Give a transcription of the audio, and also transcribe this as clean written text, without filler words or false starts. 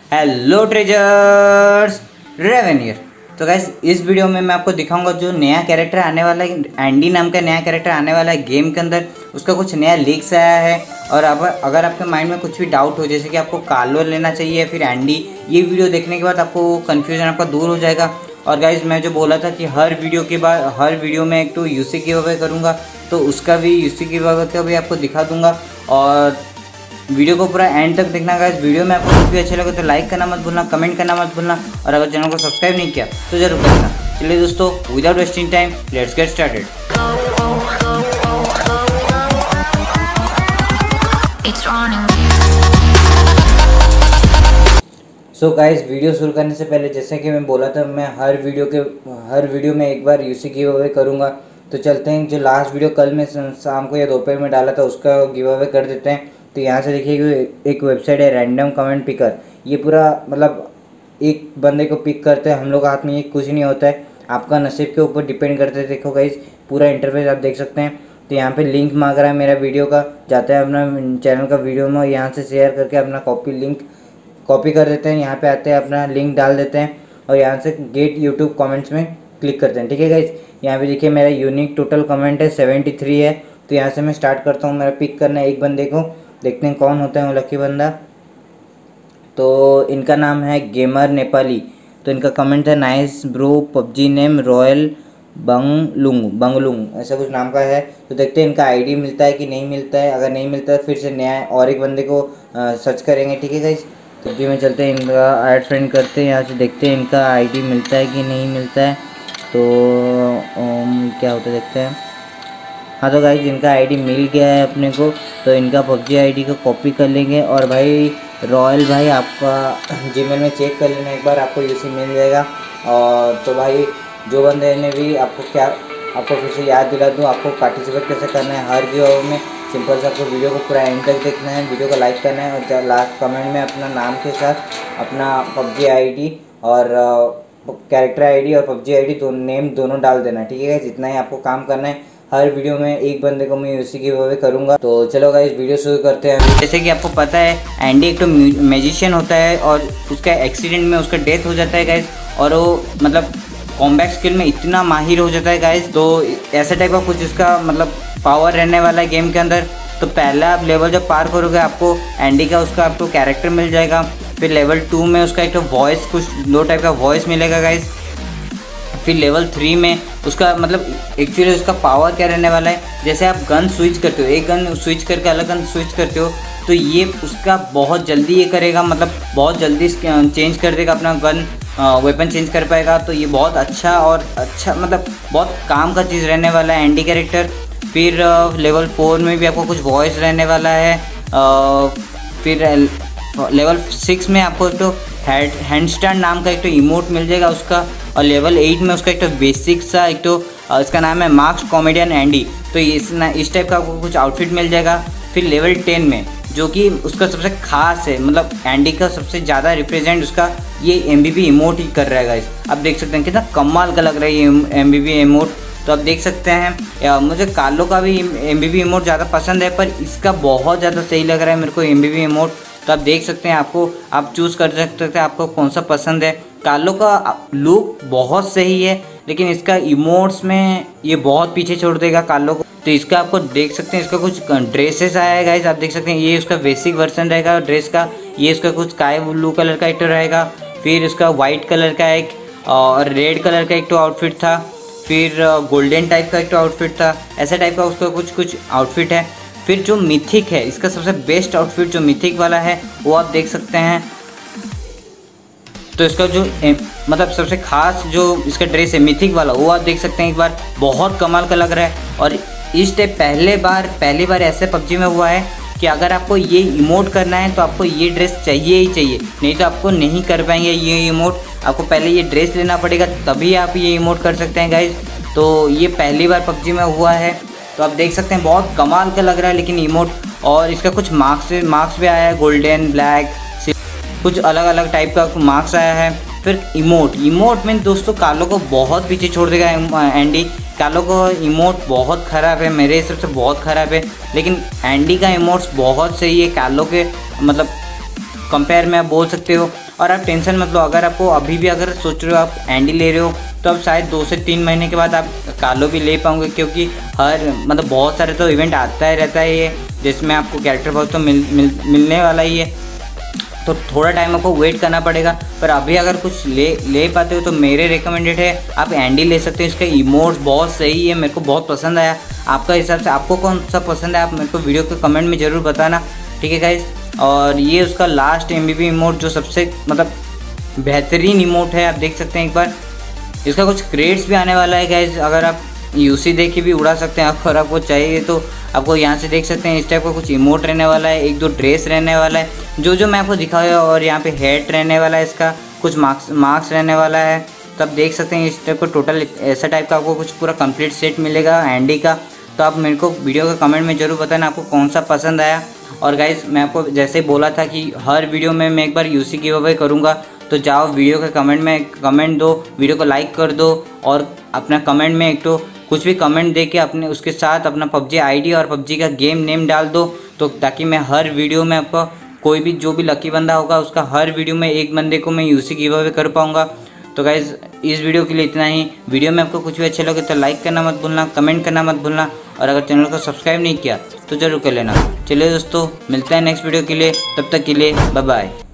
Hello treasures, रेवेनियर। तो guys इस video में मैं आपको दिखाऊंगा जो नया कैरेक्टर आने वाला है, एंडी नाम का नया कैरेक्टर आने वाला है गेम के अंदर। उसका कुछ नया लीक्स आया है और अब अगर आपके माइंड में कुछ भी डाउट हो, जैसे कि आपको कार्लो लेना चाहिए या फिर एंडी, ये वीडियो देखने के बाद आपको कन्फ्यूजन आपका दूर हो जाएगा। और गाइस मैं जो बोला था कि हर वीडियो के बाद हर वीडियो में एक तो यूसी गिव अवे करूँगा, तो उसका भी यूसी गिव अवे का भी आपको दिखा दूँगा। और वीडियो को पूरा एंड तक देखना गाइस। वीडियो में आपको कुछ भी अच्छा लगे तो लाइक करना मत भूलना, कमेंट करना मत भूलना, और अगर चैनल को सब्सक्राइब नहीं किया तो जरूर करना। चलिए दोस्तों, without wasting time let's get started. So guys, video शुरू करने से पहले जैसे कि मैं बोला था, मैं हर वीडियो में एक बार यूसी गिव अवे करूँगा। तो चलते हैं, जो लास्ट वीडियो कल मैं शाम को या दोपहर में डाला था उसका गिव अवे कर देते हैं। तो यहाँ से देखिए एक वेबसाइट है रैंडम कमेंट पिकर। ये पूरा मतलब एक बंदे को पिक करते हैं हम लोग, हाथ में ये कुछ नहीं होता है, आपका नसीब के ऊपर डिपेंड करते हैं। देखो गाइस, पूरा इंटरफेस आप देख सकते हैं। तो यहाँ पे लिंक मांग रहा है मेरा वीडियो का, जाता है अपना चैनल का वीडियो में, यहाँ से शेयर करके अपना लिंक कॉपी कर देते हैं, यहाँ पे आते हैं अपना लिंक डाल देते हैं और यहाँ से गेट यूट्यूब कमेंट्स में क्लिक करते हैं। ठीक है गाइस, यहाँ पे देखिए मेरा यूनिक टोटल कमेंट है 73 है। तो यहाँ से मैं स्टार्ट करता हूँ, मेरा पिक करना है एक बंदे को, देखते हैं कौन होता है वो लकी बंदा। तो इनका नाम है गेमर नेपाली। तो इनका कमेंट है nice bro, PUBG name royal बंगलुंग ऐसा कुछ नाम का है। तो देखते हैं इनका आईडी मिलता है कि नहीं मिलता है। अगर नहीं मिलता है फिर से नया और एक बंदे को सर्च करेंगे। ठीक है गाइस, तो जी में चलते हैं, इनका ऐड फ्रेंड करते हैं, यहाँ से देखते हैं इनका आईडी मिलता है कि नहीं मिलता है। तो क्या होता है देखते हैं। हाँ तो गाइस, इनका आईडी मिल गया है अपने को। तो इनका पबजी आईडी को कॉपी कर लेंगे और भाई रॉयल भाई आपका जीमेल में चेक कर लेना एक बार, आपको यूसी मिल जाएगा। और तो भाई जो बंदे ने भी आपको फिर से याद दिला दूँ, आपको पार्टिसिपेट कैसे करना है हर वीडियो में। सिंपल से आपको वीडियो को पूरा एंड तक देखना है, वीडियो को लाइक करना है और लास्ट कमेंट में अपना नाम के साथ अपना पबजी आईडी और कैरेक्टर आईडी और पबजी आईडी नेम दोनों डाल देना। ठीक है, जितना ही आपको काम करना है। हर वीडियो में एक बंदे को मैं यूसी गिव अवे करूँगा। तो चलो गाइस, वीडियो शुरू करते हैं। जैसे कि आपको पता है एंडी एक तो मैजिशियन होता है और उसका एक्सीडेंट में उसका डेथ हो जाता है गाइस, और वो मतलब कॉम्बैट स्किल में इतना माहिर हो जाता है गाइस। तो ऐसे टाइप का कुछ इसका मतलब पावर रहने वाला है गेम के अंदर। तो पहला आप लेवल जब पार करोगे आपको एंडी का उसका आपको कैरेक्टर मिल जाएगा। फिर लेवल 2 में उसका एक तो वॉइस, कुछ लो टाइप का वॉइस मिलेगा गाइस। फिर लेवल 3 में उसका मतलब एक्चुअली उसका पावर क्या रहने वाला है, जैसे आप गन स्विच करते हो, एक गन स्विच करके अलग गन स्विच करते हो, तो ये उसका बहुत जल्दी ये करेगा, मतलब बहुत जल्दी चेंज कर देगा अपना गन, वेपन चेंज कर पाएगा। तो ये बहुत अच्छा मतलब बहुत काम का चीज़ रहने वाला है एंडी कैरेक्टर। फिर लेवल 4 में भी आपको कुछ वॉइस रहने वाला है। फिर लेवल 6 में आपको एक तो हैंडस्टैंड नाम का एक तो इमोट मिल जाएगा उसका। और लेवल 8 में उसका एक तो बेसिक सा एक तो इसका नाम है मार्क्स कॉमेडियन एंडी। तो इस टाइप का आपको कुछ आउटफिट मिल जाएगा। फिर लेवल 10 में जो कि उसका सबसे खास है, मतलब एंडी का सबसे ज़्यादा रिप्रेजेंट उसका ये MVP इमोट ही कर रहा है गाइस। आप देख सकते हैं कितना कमाल का लग रहा है ये MVP इमोट। तो आप देख सकते हैं, मुझे कार्लो का भी MVP इमोट ज़्यादा पसंद है, पर इसका बहुत ज़्यादा सही लग रहा है मेरे को MVP इमोट। तो आप देख सकते हैं, आप चूज़ कर सकते हैं आपको कौन सा पसंद है। कार्लो का लुक बहुत सही है, लेकिन इसका इमोट्स में ये बहुत पीछे छोड़ देगा कार्लो को। तो इसका आपको देख सकते हैं, इसका कुछ ड्रेसेस आया है गाइस। आप देख सकते हैं ये उसका बेसिक वर्जन रहेगा ड्रेस का। ये इसका कुछ स्काई ब्लू कलर का एक तो रहेगा। फिर उसका वाइट कलर का एक और रेड कलर का एक तो आउटफिट था। फिर गोल्डन टाइप का एक तो आउटफिट था। ऐसा टाइप का उसका कुछ आउटफिट है। फिर जो मिथिक है, इसका सबसे बेस्ट आउटफिट जो मिथिक वाला है वो आप देख सकते हैं। तो इसका जो मतलब सबसे खास जो इसका ड्रेस है मिथिक वाला, वो आप देख सकते हैं एक बार, बहुत कमाल का लग रहा है। और इस टाइप पहली बार ऐसे पबजी में हुआ है कि अगर आपको ये इमोट करना है तो आपको ये ड्रेस चाहिए ही चाहिए, नहीं तो आपको नहीं कर पाएंगे ये इमोट। आपको पहले ये ड्रेस लेना पड़ेगा, तभी आप ये इमोट कर सकते हैं गाइज। तो ये पहली बार पबजी में हुआ है। तो आप देख सकते हैं बहुत कमाल का लग रहा है लेकिन इमोट। और इसका कुछ मार्क्स भी आया है, गोल्डन, ब्लैक, कुछ अलग अलग टाइप का मार्क्स आया है। फिर इमोट में दोस्तों कार्लो को बहुत पीछे छोड़ देगा एंडी। कार्लो को इमोट बहुत ख़राब है, मेरे हिसाब से बहुत ख़राब है, लेकिन एंडी का इमोट्स बहुत सही है कार्लो के मतलब कंपेयर में आप बोल सकते हो। और आप टेंशन मत लो, अगर आपको अभी भी अगर सोच रहे हो आप एंडी ले रहे हो तो अब शायद 2 से 3 महीने के बाद आप कालो भी ले पाओगे, क्योंकि मतलब बहुत सारे तो इवेंट आता ही रहता है ये, जिसमें आपको कैरेक्टर बॉक्स तो मिलने वाला ही है। तो थोड़ा टाइम आपको वेट करना पड़ेगा, पर अभी अगर कुछ ले पाते हो तो मेरे रिकमेंडेड है आप एंडी ले सकते हो। इसका इमोट्स बहुत सही है, मेरे को बहुत पसंद आया। आपका हिसाब से आपको कौन सा पसंद है आप मेरे को वीडियो के कमेंट में ज़रूर बताना, ठीक है गाइज। और ये उसका लास्ट MVP इमोट जो सबसे मतलब बेहतरीन इमोट है, आप देख सकते हैं एक बार। इसका कुछ क्रेड्स भी आने वाला है गाइज, अगर आप UC देख के भी उड़ा सकते हैं, अगर आपको चाहिए तो आपको यहाँ से देख सकते हैं। इस टाइप का कुछ इमोट रहने वाला है, 1-2 ड्रेस रहने वाला है जो मैं आपको दिखाया, और यहाँ पे हेड रहने वाला है, इसका कुछ मार्क्स रहने वाला है। तो आप देख सकते हैं इस टाइप का टोटल ऐसा टाइप का आपको कुछ पूरा कंप्लीट सेट मिलेगा एंडी का। तो आप मेरे को वीडियो के कमेंट में ज़रूर बताना आपको कौन सा पसंद आया। और गाइज़ मैं आपको जैसे बोला था कि हर वीडियो में मैं एक बार UC गिव अवे करूँगा, तो जाओ वीडियो के कमेंट में कमेंट दो, वीडियो को लाइक कर दो, और अपना कमेंट में एक तो कुछ भी कमेंट दे के अपने उसके साथ अपना PUBG ID और PUBG का गेम नेम डाल दो, तो ताकि मैं हर वीडियो में आपको कोई भी जो भी लकी बंदा होगा उसका हर वीडियो में एक बंदे को मैं UC गिव अवे कर पाऊँगा। तो गाइज़ इस वीडियो के लिए इतना ही। वीडियो में आपको कुछ भी अच्छे लगे तो लाइक करना मत भूलना, कमेंट करना मत भूलना, और अगर चैनल को सब्सक्राइब नहीं किया तो ज़रूर कर लेना। चलिए दोस्तों, मिलते हैं नेक्स्ट वीडियो के लिए, तब तक के लिए बाय बाय।